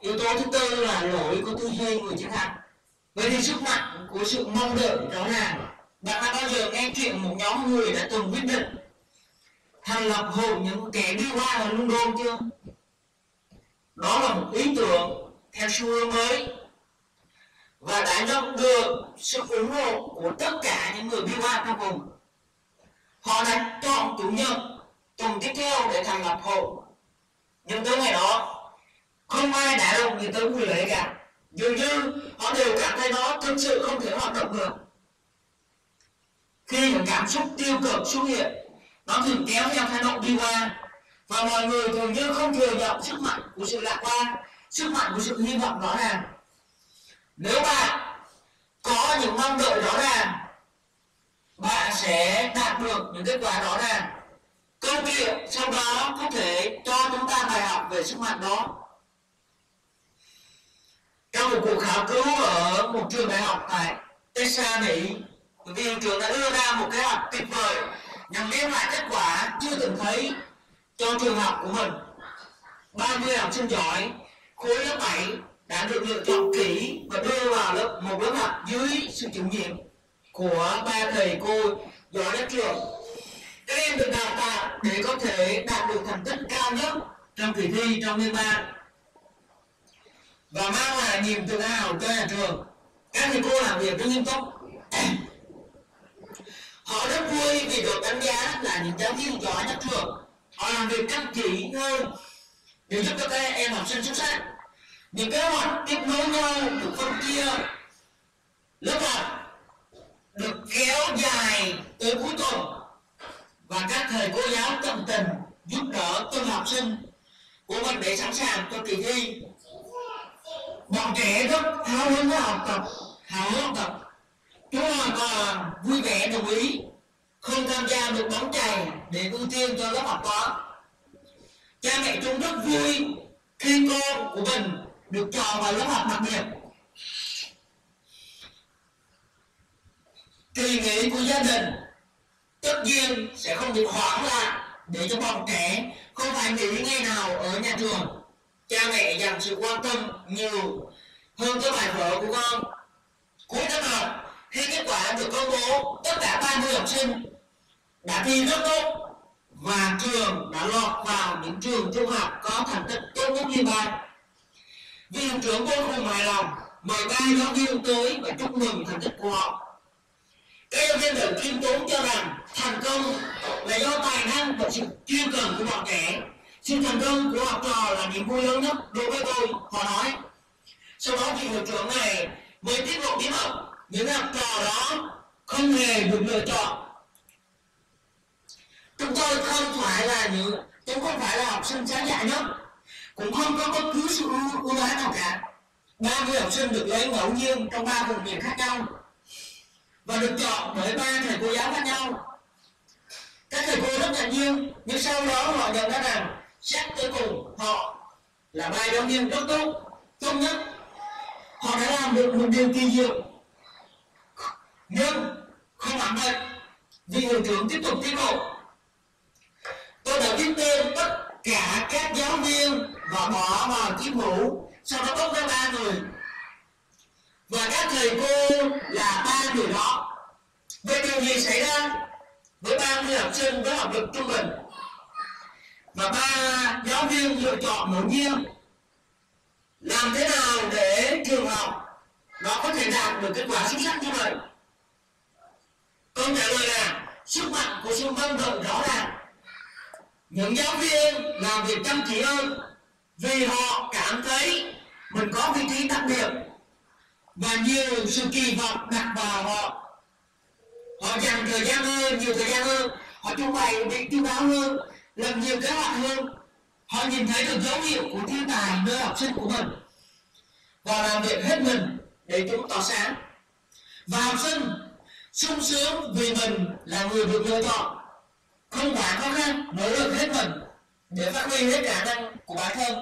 Yếu tố thứ tư là lỗi của tư duy người chiến thắng. Vậy thì sức mạnh của sự mong đợi đó là bạn đã bao giờ nghe chuyện một nhóm người đã từng quyết định thành lập hội những kẻ đi qua ở London chưa? Đó là một ý tưởng theo xu hướng mới và đã nhận được sự ủng hộ của tất cả những người đi qua trong vùng. Họ đã chọn chủ nhật tuần tiếp theo để thành lập hội. Nhưng tới ngày đó, không ai đã đồng ý tới buổi lễ cả. Dường như họ đều cảm thấy nó thực sự không thể hoạt động được. Khi những cảm xúc tiêu cực xuất hiện, nó thường kéo theo thái độ đi qua, và mọi người thường như không thừa nhận sức mạnh của sự lạc quan, sức mạnh của sự hy vọng rõ ràng. Nếu bạn có những mong đợi rõ ràng, bạn sẽ đạt được những kết quả rõ ràng. Câu chuyện sau đó có thể cho chúng ta bài học về sức mạnh đó. Trong một cuộc khảo cứu ở một trường đại học tại Texas, Mỹ, vị hiệu trưởng đã đưa ra một kế hoạch tuyệt vời nhằm đem lại kết quả chưa từng thấy cho trường học của mình. 30 học sinh giỏi khối lớp 7 đã được lựa chọn kỹ và đưa vào một lớp học dưới sự chủ nhiệm của 3 thầy cô giỏi nhất trường. Các em được đào tạo để có thể đạt được thành tích cao nhất trong kỳ thi trong liên bang và mang lại niềm tự hào cho nhà trường. Các thầy cô làm việc rất nghiêm túc. Họ rất vui vì được đánh giá là những giáo viên giỏi nhất trường. Họ làm việc chăm chỉ hơn để giúp cho các em học sinh xuất sắc. Những kế hoạch tiếp nối nhau được phân chia, lớp học được kéo dài tới cuối tuần, và các thầy cô giáo tận tình giúp đỡ từng học sinh của mình để sẵn sàng cho kỳ thi. Bọn trẻ rất háo hứng với học tập, chúng hoàn toàn vui vẻ đồng ý không tham gia được bóng chày để ưu tiên cho lớp học toán. Cha mẹ chúng rất vui khi con của mình được chọn vào lớp học đặc biệt. Kỳ nghỉ của gia đình tất nhiên sẽ không bị hoãn lại để cho bọn trẻ không phải nghỉ ngày nào ở nhà trường. Cha mẹ dành sự quan tâm nhiều hơn tới bài vở của con. Cuối năm học, khi kết quả được công bố, tất cả 30 học sinh đã thi rất tốt và trường đã lọt vào những trường trung học có thành tích tốt nhất liên bang. Vị hiệu trưởng vô cùng hài lòng, mời 3 giáo viên tới và chúc mừng thành tích của họ. Các giáo viên đều khiêm tốn cho rằng thành công là do tài năng và sự chuyên cần của bọn trẻ. Sự thành công của học trò là niềm vui lớn nhất đối với tôi, họ nói. Sau đó vị hiệu trưởng này mới tiết lộ bí mật những học trò đó không hề được lựa chọn. Chúng không phải là học sinh sáng dạ nhất, cũng không có bất cứ sự ưu ái nào cả. 30 học sinh được lấy ngẫu nhiên trong 3 vùng miền khác nhau và được chọn bởi 3 thầy cô giáo khác nhau. Các thầy cô rất ngạc nhiên, nhưng sau đó họ nhận ra rằng xét tới cùng họ là 3 giáo viên rất tốt nhất. Họ đã làm được một điều kỳ diệu. Nhưng không hẳn vậy, vị hiệu trưởng tiếp tục tiết lộ: tôi đã viết tên tất cả các giáo viên và bỏ vào chiếc mũ, sau đó bốc ra 3 người, và các thầy cô là 3 người đó. Vậy điều gì xảy ra với 30 học sinh với học lực trung bình và 3 giáo viên lựa chọn ngẫu nhiên? Làm thế nào để trường học nó có thể đạt được kết quả xuất sắc như vậy? Câu trả lời là sức mạnh của sự mong đợi rõ ràng. Những giáo viên làm việc chăm chỉ hơn vì họ cảm thấy mình có vị trí đặc biệt và nhiều sự kỳ vọng đặt vào họ. Họ dành thời gian hơn, nhiều thời gian hơn, họ chuẩn bị chu đáo hơn, làm nhiều kế hoạch hơn. Họ nhìn thấy được dấu hiệu của thiên tài nơi học sinh của mình và làm việc hết mình để chúng tỏa sáng. Và học sinh sung sướng vì mình là người được lựa chọn, không quá khó khăn, nỗ lực hết mình để phát huy hết khả năng của bản thân.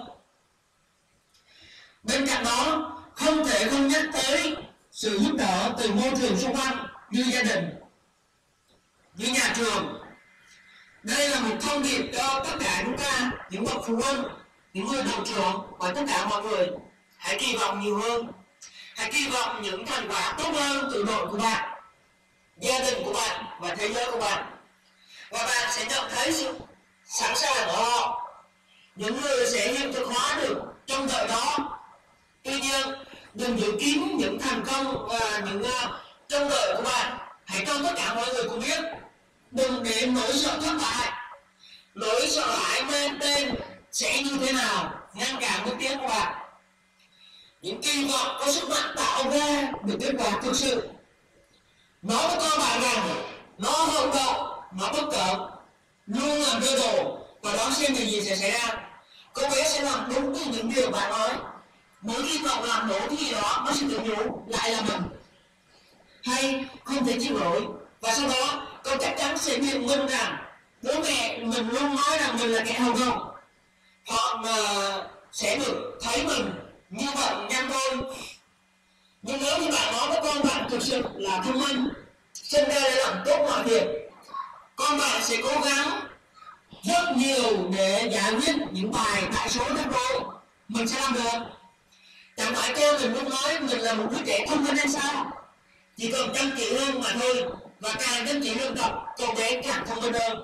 Bên cạnh đó, không thể không nhắc tới sự giúp đỡ từ môi trường xung quanh như gia đình, như nhà trường. Đây là một thông điệp cho tất cả chúng ta, những bậc phụ huynh, những người đầu trưởng và tất cả mọi người. Hãy kỳ vọng nhiều hơn. Hãy kỳ vọng những thành quả tốt hơn từ đội của bạn, gia đình của bạn và thế giới của bạn. Và bạn sẽ nhận thấy sự sẵn sàng ở họ. Những người sẽ hiện thực hóa được trong đợi đó. Tuy nhiên, đừng giữ kín những thành công và những trong đời của bạn. Hãy cho tất cả mọi người cùng biết. Đừng để nỗi sợ thất bại, nỗi sợ hãi mang tên sẽ như thế nào ngăn cản bước tiến của bạn. Những kỳ vọng có sức mạnh tạo ra được kết quả thực sự. Nói với con bạn rằng nó hậu đậu, nó bất cẩn, luôn làm rơi đồ và đón xem điều gì sẽ xảy ra. Cô bé sẽ làm đúng với những điều bạn nói. Mỗi khi cậu làm đổ cái gì đó, nó sẽ tự nhủ lại là mình, hay không thể chịu nổi. Và sau đó cậu chắc chắn sẽ biện minh rằng bố mẹ mình luôn nói rằng mình là kẻ hầu đậu. Họ sẽ được thấy mình như vậy nhanh thôi. Nhưng nếu như bạn nói với con bạn thực sự là thông minh, sinh ra để làm tốt mọi việc, con bạn sẽ cố gắng rất nhiều để giải quyết những bài đại số rắc rối. Mình sẽ làm được. Chẳng phải con mình luôn nói mình là một đứa trẻ thông minh hay sao? Chỉ cần chăm chỉ hơn mà thôi. Và càng chăm chỉ luyện tập, cậu bé càng thông minh hơn.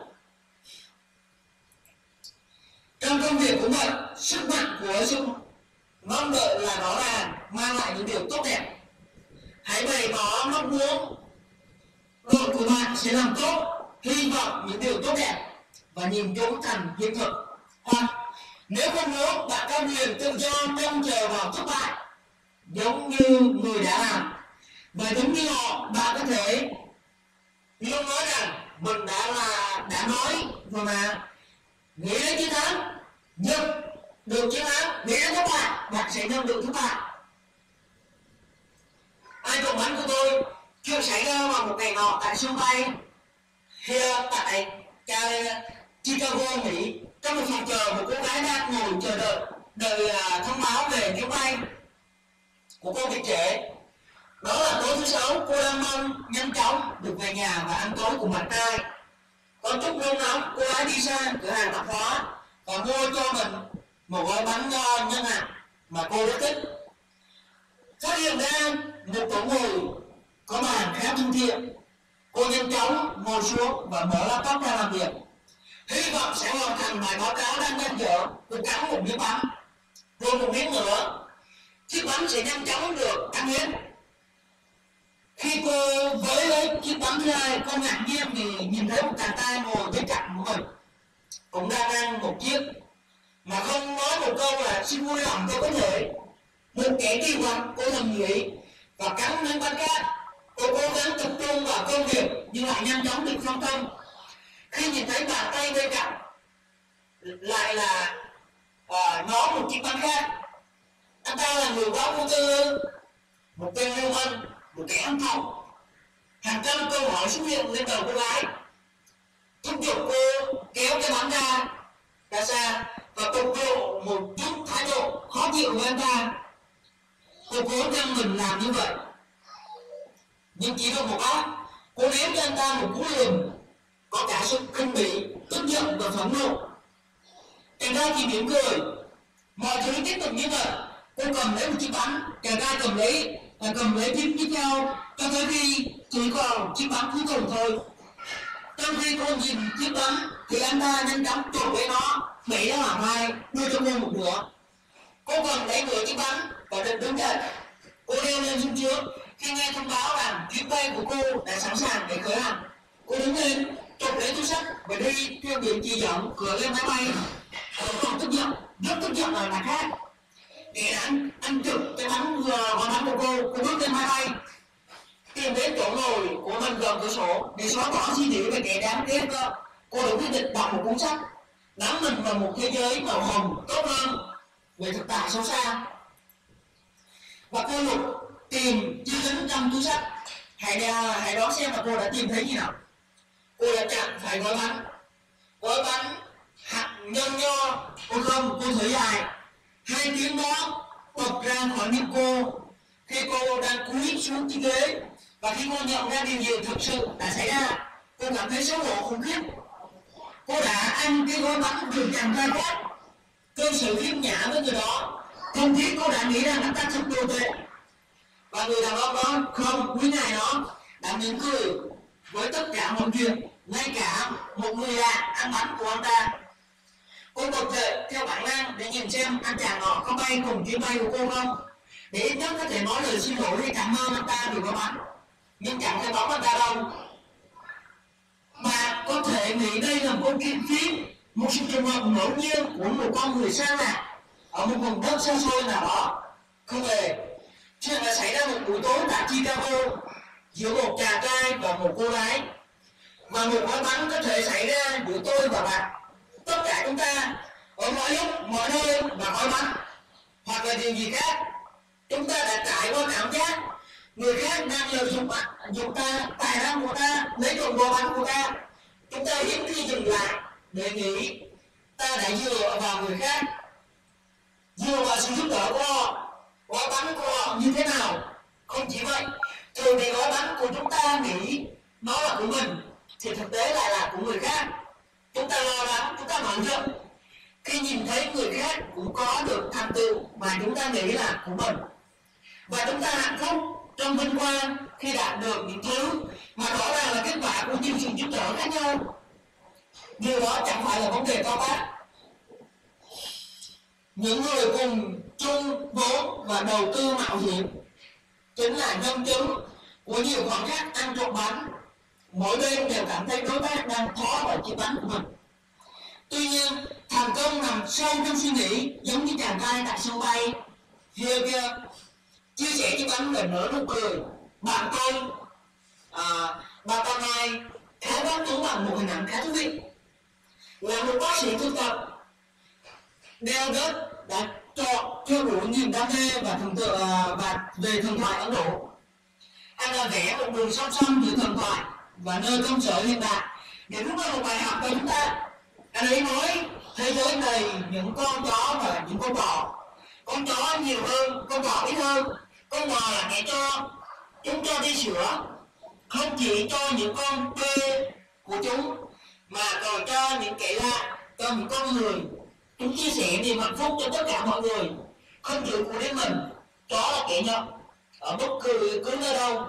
Trong công việc cũng vậy, sức mạnh của sự mong đợi là rõ ràng mang lại những điều tốt đẹp. Hãy bày tỏ mong muốn đội của bạn sẽ làm tốt, hy vọng những điều tốt đẹp và nhìn chúng thành hiện thực. Hoặc nếu không muốn, bạn có quyền tự do trông chờ vào thất bại giống như người đã làm. Và giống như họ, bạn có thể luôn nói rằng mình đã nói rồi mà. Nghĩ đến chiến thắng, nhận được chiến thắng. Nghĩ đến thất bại, bạn sẽ nhận được thất bại. Ai trộm bánh của tôi chưa xảy ra vào một ngày nọ tại sân bay tại Chicago, Mỹ. Trong một phòng chờ, một cô gái đang ngồi chờ đợi thông báo về chuyến bay của cô bị trễ. Đó là tối thứ Sáu, cô đang mong nhanh chóng được về nhà và ăn tối cùng bạn trai. Có chút nôn nóng, cô gái đi sang cửa hàng tạp hóa và mua cho mình một gói bánh nho nhân hạt mà cô rất thích. Phát hiện ra một chỗ ngồi có bàn khá thân thiện, cô nhanh chóng ngồi xuống và mở laptop ra làm việc. Hy vọng sẽ hoàn thành bài báo cáo đang dang dở. Cô cắn một miếng bánh, rồi một miếng nữa. Chiếc bánh sẽ nhanh chóng được ăn hết. Khi cô với lấy chiếc bánh thứ hai, cô ngạc nhiên vì nhìn thấy một chàng trai ngồi bên cạnh của mình cũng đang ăn một chiếc, mà không nói một câu là xin vui lòng tôi có thể. Một kẻ kỳ vọng, cô thầm nghĩ và cắn miếng bánh khác. Cô cố gắng tập trung vào công việc nhưng lại nhanh chóng bị phân tâm. Khi nhìn thấy bàn tay bên cạnh lại là nó một chiếc bánh khác. Anh ta là người báo vô tư, một tên lưu manh, một kẻ ăn thòng. Hàng trăm câu hỏi xuất hiện lên đầu cô gái, thúc giục cô kéo cái bánh ra xa và bộc lộ một chút thái độ khó chịu với anh ta. Cô cố gắng mình làm như vậy, nhưng chỉ được một lát, cô ném cho anh ta một cú lườm có cả sự khinh bỉ, tức giận và phẫn nộ. Chàng trai chỉ mỉm cười. Mọi thứ tiếp tục như vậy. Cô cầm lấy một chiếc bánh, chàng trai cầm lấy chiếc tiếp theo, cho tới khi chỉ còn chiếc bánh cuối cùng thôi. Trong khi cô nhìn chiếc bánh thì anh ta nhanh chóng trộn với nó, bẻ nó làm hai, đưa cho cô một nửa. Cô cầm lấy nửa chiếc bánh và định đứng dậy. Cô leo lên xuống trước khi nghe thông báo rằng chuyến bay của cô đã sẵn sàng để khởi hành. Cô đứng lên, chụp lấy túi sách và đi theo biển chỉ dẫn cửa lên máy bay. Cô còn tức giận, rất tức giận ở mặt khác. Để anh chụp cái bánh vào bánh của cô bước lên máy bay, tìm đến chỗ ngồi của mình gần cửa sổ để xóa bỏ suy nghĩ về kẻ đáng ghét đó. Cô đã quyết định đọc một cuốn sách, đắm mình vào một thế giới màu hồng tốt hơn về thực tại sâu xa. Và cô lục tìm chữ tính trong túi sách. Hãy đoán xem là cô đã tìm thấy gì nào. Cô đã chặn phải gói bánh hạt nhân nho. Cô không, cô thở dài. Hai tiếng đó bật ra khỏi miệng cô khi cô đang cúi xuống chiếc ghế. Và khi cô nhận ra điều gì thực sự đã xảy ra, cô cảm thấy xấu hổ khủng khiếp. Cô đã ăn cái gói bánh của chàng trai khác. Cơn sự khiêm nhã với người đó thật không khí cô đã nghĩ rằng anh ta thật đồ tệ. Và người đàn ông đó không, quý ngài đó đã mỉm cười với tất cả mọi chuyện, ngay cả một người lạ ăn bánh của anh ta. Cô bật dậy theo bản năng để nhìn xem anh chàng nọ có bay cùng chuyến bay của cô không, để ít nhất có thể nói lời xin lỗi hay cảm ơn anh ta vì gói bánh. Nhưng chẳng thấy bóng anh ta đâu. Mà có thể nghĩ đây là một chuyện phim, một sự trùng hợp ngẫu nhiên của một con người xa lạ ở một vùng đất xa xôi nào đó. Không hề. Chuyện đã xảy ra một buổi tối tại Chicago giữa một chàng trai và một cô gái. Và một gói bánh có thể xảy ra giữa tôi và bạn. Tất cả chúng ta ở mọi lúc, mọi nơi và gói bánh, hoặc là điều gì khác, chúng ta đã trải qua cảm giác người khác đang lợi dụng ta, tài năng của ta, lấy trộm gói bánh của ta. Chúng ta hiếm khi dừng lại để nghĩ ta đã dựa vào người khác, dựa vào sự giúp đỡ của họ, gói bánh của họ như thế nào. Không chỉ vậy, thường thì gói bánh của chúng ta nghĩ nó là của mình thì thực tế lại là của người khác. Chúng ta lo lắng, chúng ta nổi giận khi nhìn thấy người khác cũng có được thành tựu mà chúng ta nghĩ là của mình, và chúng ta hạnh phúc trong vinh quang khi đạt được những thứ mà rõ ràng là kết quả của nhiều sự giúp đỡ khác nhau. Điều đó chẳng phải là vấn đề to tát. Những người cùng chung vốn và đầu tư mạo hiểm chính là nhân chứng của nhiều khoảnh khắc ăn trộm bánh. Mỗi bên đều cảm thấy đối tác đang thó vào chiếc bánh của mình. Tuy nhiên, thành công nằm sâu trong suy nghĩ, giống như chàng trai tại sân bay here kia chia sẻ chiếc bánh và nở nụ cười. Bạn tôi, bà con này khá bắt chúng bằng một hình ảnh khá thú vị. Là một bác sĩ thực tập, Dale Dutch đã chọn theo đuổi niềm đam mê và về thần thoại Ấn Độ. Anh đã vẽ một đường song song giữa thần thoại và nơi công sở hiện đại để rút ra một bài học cho chúng ta. Anh ấy nói thế giới này những con chó và những con bò. Con chó nhiều hơn, con bò ít hơn. Con bò là kẻ cho, chúng cho đi sữa, không chỉ cho những con thuê của chúng mà còn cho những kẻ lạ, cho những con người. Chúng chia sẻ niềm hạnh phúc cho tất cả mọi người, không chỉ của đến mình. Chó là kẻ nhậu ở bất cứ nơi đâu.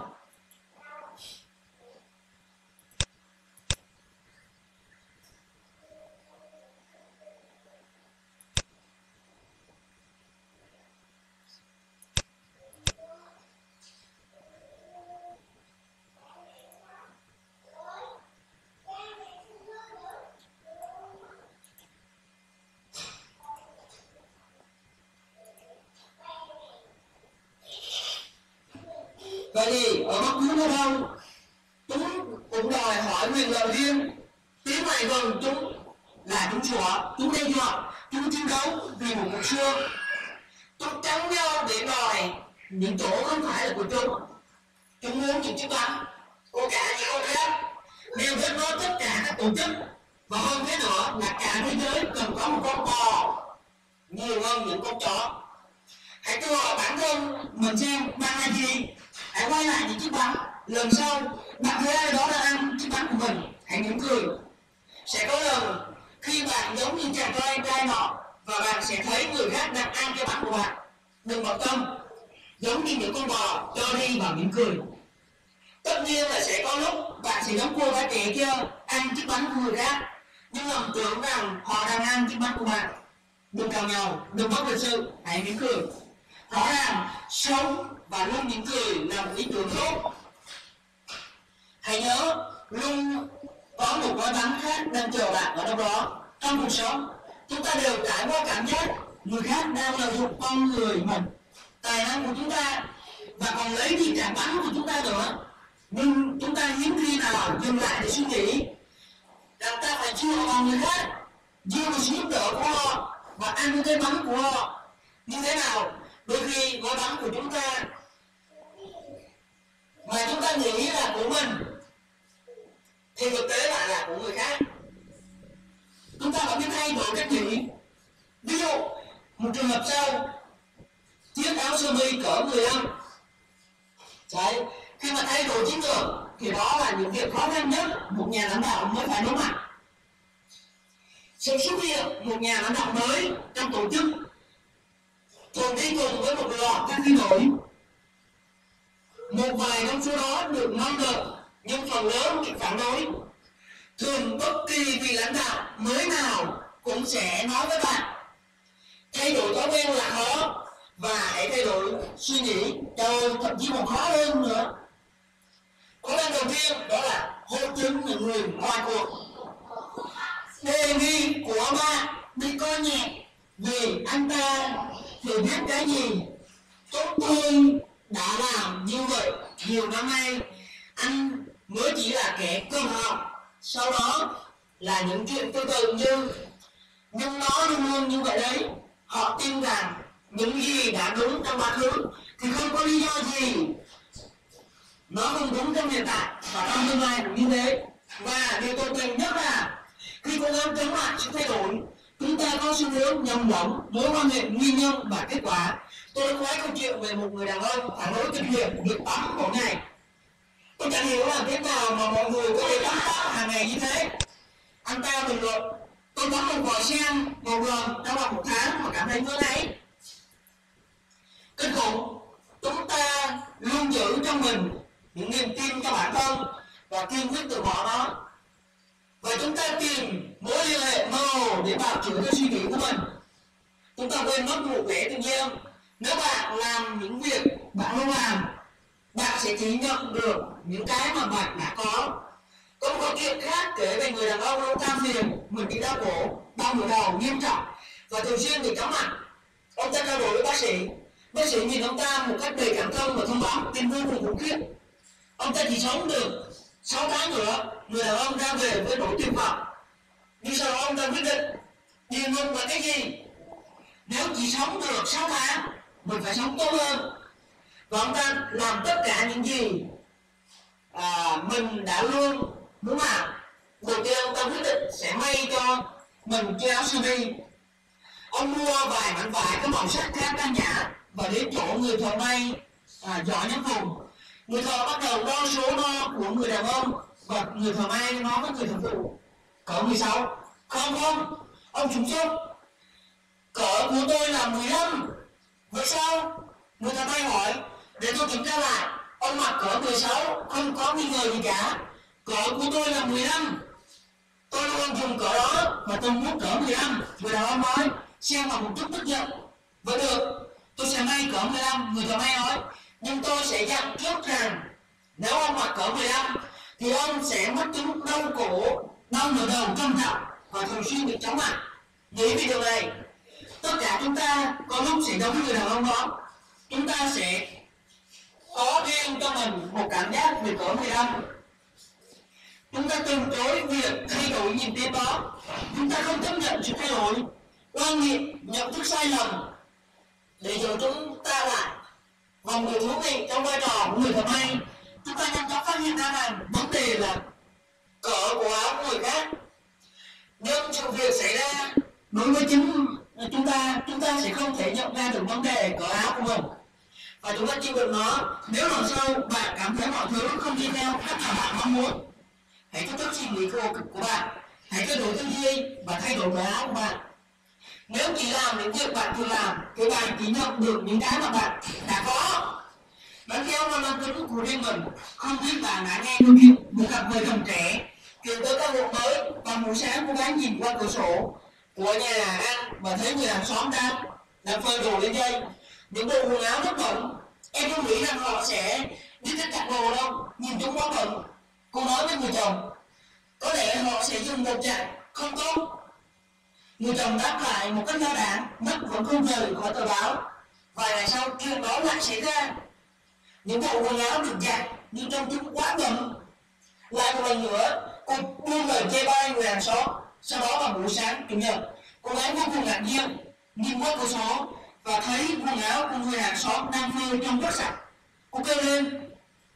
Vậy thì ở bất cứ nơi đâu, chúng cũng đòi hỏi quyền lợi riêng. Tiến lại gần chúng là chúng sủa, chúng đe dọa, chúng chiến đấu vì một mục xương. Chúng trắng nhau để đòi những chỗ không phải là của chúng. Chúng muốn những chiếc bánh của cả những con khác, đều kết nối tất cả các tổ chức, và hơn thế nữa là cả thế giới cần có một con bò nhiều hơn những con chó. Hãy tự hỏi bản thân mình xem bạn là gì. Hãy quay lại những chiếc bánh. Lần sau bạn thấy ai đó đang ăn chiếc bánh của mình, hãy mỉm cười. Sẽ có lần khi bạn giống như chàng trai nọ và bạn sẽ thấy người khác đang ăn cái bánh của bạn. Đừng bận tâm, giống như những con bò cho đi và mỉm cười. Tất nhiên là sẽ có lúc bạn sẽ giống cô gái trẻ kia ăn chiếc bánh của người khác, nhưng lầm tưởng rằng họ đang ăn chiếc bánh của bạn. Đừng cào nhau, đừng bất lịch sự, hãy mỉm cười. Rõ ràng sống và luôn mỉm cười là một ý tưởng tốt. Hãy nhớ luôn có một gói bánh khác đang chờ bạn ở đâu đó. Trong cuộc sống, chúng ta đều trải qua cảm giác người khác đang lợi dụng con người mình, tài năng của chúng ta, và còn lấy đi cả bánh của chúng ta nữa. Nhưng chúng ta hiếm khi nào dừng lại để suy nghĩ rằng ta phải chia vào người khác, dựa vào sự giúp đỡ của họ và ăn cái bánh của họ. Như thế nào? Đôi khi gói bánh của chúng ta mà chúng ta nghĩ là của mình thì thực tế lại là của người khác. Chúng ta phải biết thay đổi cách nghĩ. Ví dụ, một trường hợp sau, chiếc áo sơ mi cỡ 15. Đấy, khi mà thay đổi chiến lược thì đó là những việc khó khăn nhất một nhà lãnh đạo mới phải đối mặt. Sự xuất hiện một nhà lãnh đạo mới trong tổ chức thường đi cùng với một loạt các thay đổi. Một vài trong số đó được mong đợi, nhưng phần lớn bị phản đối. Thường bất kỳ vị lãnh đạo mới nào cũng sẽ nói với bạn thay đổi thói quen là khó, và hãy thay đổi suy nghĩ, thậm chí còn khó hơn nữa. Khó khăn đầu tiên đó là hỗ trợ những người ngoài cuộc. Đề nghị của ông ba bị coi nhẹ vì anh ta hiểu biết cái gì. Chúng tôi đã làm như vậy nhiều năm nay. Anh mới chỉ là kẻ cơ học, sau đó là những chuyện tương tự nhưng nó luôn luôn như vậy đấy. Họ tin rằng những gì đã đúng trong quá khứ thì không có lý do gì nó không đúng trong hiện tại và trong tương lai cũng như thế. Và điều tôi tình nhất là khi cố gắng chống lại sự thay đổi, chúng ta có xu hướng nhầm lẫn mối quan hệ nguyên nhân và kết quả. Tôi đã nói câu chuyện về một người đàn ông phản đối kinh nghiệm việc tắm mỗi ngày. Tôi chẳng hiểu là thế nào mà mọi người có thể tắm hàng ngày như thế. Anh ta bình luận: tôi tắm một vòi sen một lần trong vòng 1 tháng mà cảm thấy ngứa ngáy. Kinh khủng. Chúng ta luôn giữ trong mình những niềm tin cho bản thân và kiên quyết từ bỏ nó. Và chúng ta tìm mối liên hệ mơ hồ để bào chữa cho suy nghĩ của mình. Chúng ta quên mất một vẻ tự nhiên. Nếu bạn làm những việc bạn không làm, bạn sẽ chỉ nhận được những cái mà bạn đã có. Có một câu chuyện khác kể về người đàn ông lâu than phiền mình bị đau cổ, đau nửa đầu nghiêm trọng và thường xuyên bị chóng mặt. Ông ta trao đổi với bác sĩ. Bác sĩ nhìn ông ta một cách đầy cảm thông và thông báo tin vô cùng khủng khiếp. Ông ta chỉ sống được 6 tháng nữa, người đàn ông ra về với nỗi tuyệt vọng. Nhưng sau đó ông ta quyết định điền ngục là cái gì? Nếu chỉ sống được 6 tháng, mình phải sống tốt hơn. Và ông ta làm tất cả những gì mình đã luôn muốn làm. Đầu tiên ông ta quyết định sẽ may cho mình chiếc áo sơ mi. Ông mua vài mảnh vải có màu sắc khác căn nhã và đến chỗ người thợ may giỏi nhất vùng. Người thợ bắt đầu đo số đo của người đàn ông và người thợ may nói với người thợ phụ: cỡ 16. Không, ông trúng số. Cỡ của tôi là 15. Vậy sao? Người thợ may hỏi. Để tôi kiểm tra lại. Ông mặc cỡ 16, không có nghi ngờ gì cả. Cỡ của tôi là 15. Tôi luôn dùng cỡ đó và tôi muốn cỡ 15. Người đàn ông nói, xem vào một chút tức giận. Vậy được, tôi sẽ may cỡ 15. Người thợ may nói, nhưng tôi sẽ dặn trước rằng nếu ông mặc cỡ 15 thì ông sẽ mắc chứng đau cổ, đau nửa đầu trầm trọng và thường xuyên bị chóng mặt. Nghĩ về điều này, tất cả chúng ta có lúc sẽ giống người đàn ông đó. Chúng ta sẽ có riêng cho mình một cảm giác về cỡ 15. Chúng ta từ chối việc thay đổi niềm tin đó. Chúng ta không chấp nhận sự thay đổi, quan niệm, nhận thức sai lầm để rồi chúng ta lại vòng điều thú vị trong vai trò của người thợ may. Chúng ta nhanh chóng phát hiện ra rằng vấn đề là cỡ của áo của người khác. Nhưng sự việc xảy ra đối với chính chúng ta sẽ không thể nhận ra được vấn đề cỡ áo của mình và chúng ta chịu đựng nó. Nếu lần sau bạn cảm thấy mọi thứ không đi theo cách mà bạn mong muốn, hãy thách thức suy nghĩ của bạn, hãy thay đổi tư duy và thay đổi cỡ áo của bạn. Nếu chỉ làm những việc bạn thường làm thì bạn chỉ nhận được những cái mà bạn đã có. Bánh keo là mang tính của riêng mình. Không biết bạn đã nghe câu chuyện một cặp vợ chồng trẻ chuyển tới căn hộ mới và buổi sáng cô gái nhìn qua cửa sổ của nhà ăn và thấy người hàng xóm đang phơi đồ lên dây, những bộ quần áo rất bẩn. Em không nghĩ rằng họ sẽ đi thích giặt đồ đâu, nhìn chúng quá bẩn. Cô nói với người chồng, có lẽ họ sẽ dùng bột giặt không tốt. Người chồng đáp lại một cách lơ đãng, mắt vẫn không rời khỏi tờ báo. Vài ngày sau chuyện đó lại xảy ra. Những bộ quần áo được giặt nhưng trong chúng quá bẩn. Lại một lần nữa, cô buông lời chê bai người hàng xóm. Sau đó vào buổi sáng chủ nhật, cô gái vô cùng ngạc nhiên nhìn qua cửa sổ và thấy quần áo của người hàng xóm đang phơi trong rất sạch. Cô kêu lên,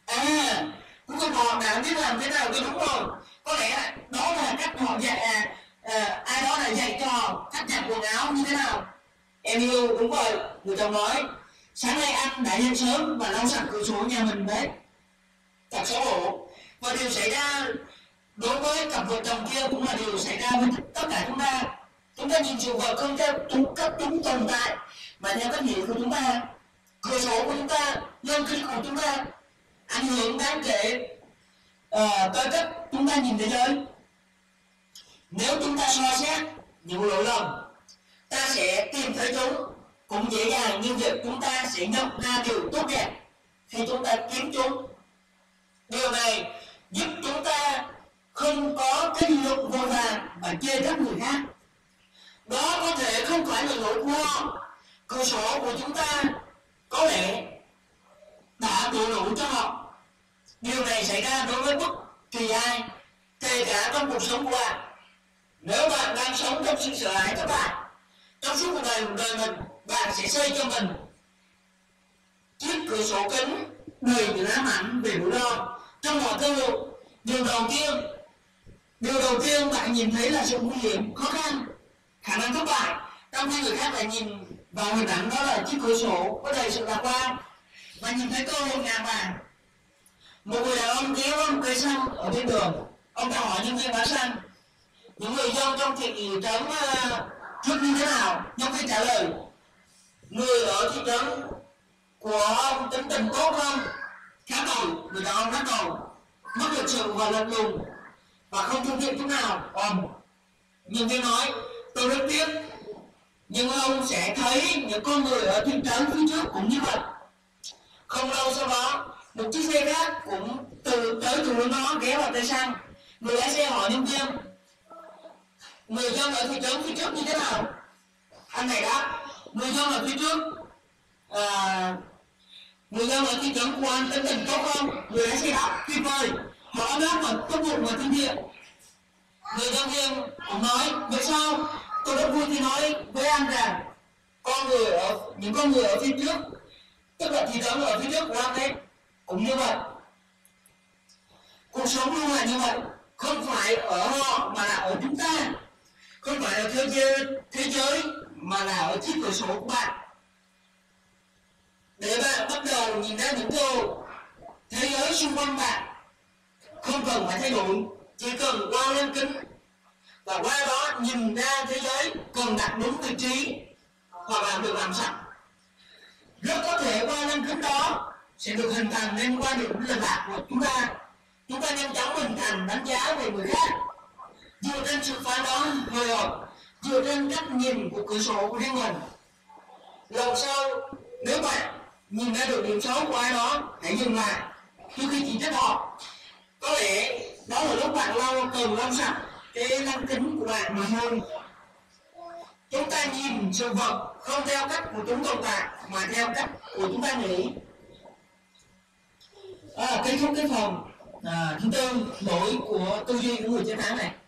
cô con họ đã biết làm thế nào, tôi đúng rồi. Có lẽ đó là cách họ dạy ai đó đã dạy cho cách giặt quần áo như thế nào. Em yêu, đúng vậy, người chồng nói. Sáng nay anh đã dậy sớm và lau sạch cửa sổ nhà mình đấy. Thật xấu hổ. Và điều xảy ra đối với cặp vợ chồng kia cũng là điều xảy ra với tất cả chúng ta. Chúng ta nhìn sự vật không theo cách chúng tồn tại mà theo cách nhìn của chúng ta. Cửa sổ của chúng ta, lăng kính của chúng ta ảnh hưởng đáng kể tới cách chúng ta nhìn thế giới. Nếu chúng ta soi xét những lỗi lầm, ta sẽ tìm thấy chúng cũng dễ dàng như việc chúng ta sẽ nhận ra điều tốt đẹp khi chúng ta kiếm chúng. Điều này giúp chúng ta không có cái lực vội vàng và chê trách người khác. Đó có thể không phải là lỗi của họ. Cửa sổ của chúng ta có lẽ đã đổ lỗi cho họ. Điều này xảy ra đối với bất kỳ ai, kể cả trong cuộc sống của bạn. Nếu bạn đang sống trong sự sợ hãi thất bại, trong suốt cuộc đời mình, bạn sẽ xây cho mình chiếc cửa sổ kính đầy những ám ảnh về nỗi lo trong mọi cơ hội. Điều đầu tiên bạn nhìn thấy là sự nguy hiểm, khó khăn, khả năng thất bại, trong khi người khác lại nhìn vào hình ảnh đó là chiếc cửa sổ có đầy sự lạc quan và nhìn thấy cơ hội ngàn vàng. Một người đàn ông kéo một cây xăng ở bên đường, ông ta hỏi nhân viên bán xăng những người dân trong thị trấn trước như thế nào. Nhân viên trả lời: người ở thị trấn của ông tính tình tốt không? Khá tồi. Người đàn ông lắc đầu: mất lịch sự và lạnh lùng và không thân thiện chút nào. Nhân viên nói: tôi rất tiếc, nhưng ông sẽ thấy những con người ở thị trấn phía trước cũng như vậy. Không lâu sau đó, một chiếc xe khác cũng tới từ hướng đó ghé vào cây xăng. Người lái xe hỏi nhân viên: người dân ở thị trấn phía trước như thế nào? Anh này đáp: người dân ở phía trước người dân ở thị trấn của anh tính tình tốt không? Người lái xe đáp: tuyệt vời, họ rất là tốt bụng và thân thiện. Người nhân viên cũng nói: vậy sao? Tôi rất vui khi nói với anh rằng những con người ở phía trước, tức là thị trấn ở phía trước của anh ấy, cũng như vậy. Cuộc sống luôn là như vậy, không phải ở họ mà là ở chúng ta, không phải ở thế giới mà là ở chiếc cửa sổ của bạn. Để bạn bắt đầu nhìn ra những điều thế giới xung quanh bạn, không cần phải thay đổi, chỉ cần qua lên kính và qua đó nhìn ra thế giới cần đặt đúng vị trí hoặc là được làm sạch. Rất có thể qua lên kính đó sẽ được hình thành nên qua điểm lệch lạc của chúng ta. Chúng ta nhanh chóng hình thành đánh giá về người khác dựa trên sự phán đoán hời hợt, dựa trên cách nhìn của cửa sổ của riêng mình. Lần sau, nếu bạn nhìn ra được điểm xấu của ai đó, hãy dừng lại trước khi chỉ trích họ. Có lẽ đó là lúc bạn cần lau sạch cái lăng kính của bạn mà thôi. Chúng ta nhìn sự vật không theo cách của chúng tồn tại mà theo cách của chúng ta nghĩ. Kết thúc cái phần thứ tư, lỗi của tư duy của người chiến thắng này.